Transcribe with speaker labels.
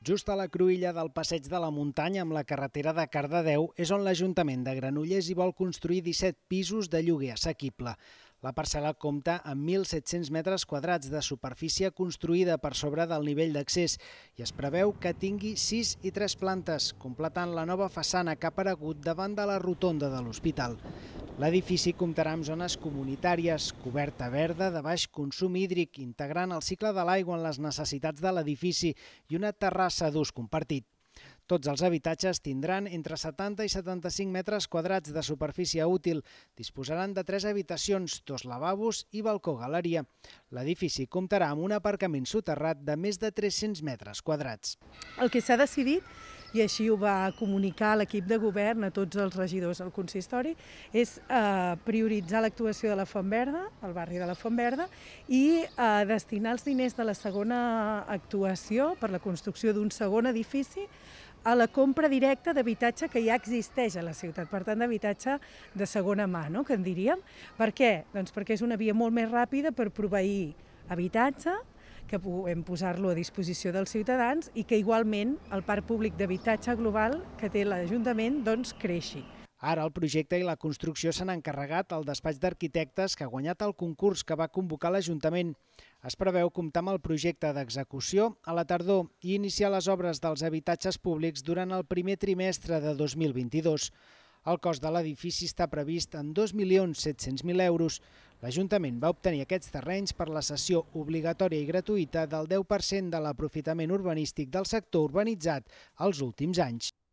Speaker 1: Just a la cruïlla del Passeig de la Muntanya amb la carretera de Cardedeu és on l'Ajuntament de Granollers hi vol construir 17 pisos de lloguer assequible. La parcel·la compta amb 1.700 metres quadrats de superfície construïda per sobre del nivell d'accés i es preveu que tingui 6 i 3 plantes, completant la nova façana que ha aparegut davant de la rotonda de l'hospital. L'edifici comptarà amb zones comunitàries, coberta verda de baix consum hídric, integrant el cicle de l'aigua en les necessitats de l'edifici i una terrassa d'ús compartit. Tots els habitatges tindran entre 70 i 75 metres quadrats de superfície útil. Disposaran de 3 habitacions, 2 lavabos i balcó-galeria. L'edifici comptarà amb un aparcament soterrat de més de 300 metres quadrats.
Speaker 2: El que s'ha decidit, i així ho va comunicar l'equip de govern a tots els regidors del consistori, és prioritzar l'actuació de la Font Verda, el barri de la Font Verda, i destinar els diners de la segona actuació per la construcció d'un segon edifici a la compra directa d'habitatge que ja existeix a la ciutat, per tant d'habitatge de segona mà, no?, que en diríem. Per què? Doncs perquè és una via molt més ràpida per proveir habitatge, que puguem posar-lo a disposició dels ciutadans i que igualment el parc públic d'habitatge global que té l'Ajuntament doncs creixi.
Speaker 1: Ara el projecte i la construcció s'han encarregat al despatx d'arquitectes que ha guanyat el concurs que va convocar l'Ajuntament. Es preveu comptar amb el projecte d'execució a la tardor i iniciar les obres dels habitatges públics durant el primer trimestre de 2022. El cost de l'edifici està previst en 2.700.000 euros. L'Ajuntament va obtenir aquests terrenys per la cessió obligatòria i gratuïta del 10% de l'aprofitament urbanístic del sector urbanitzat els últims anys.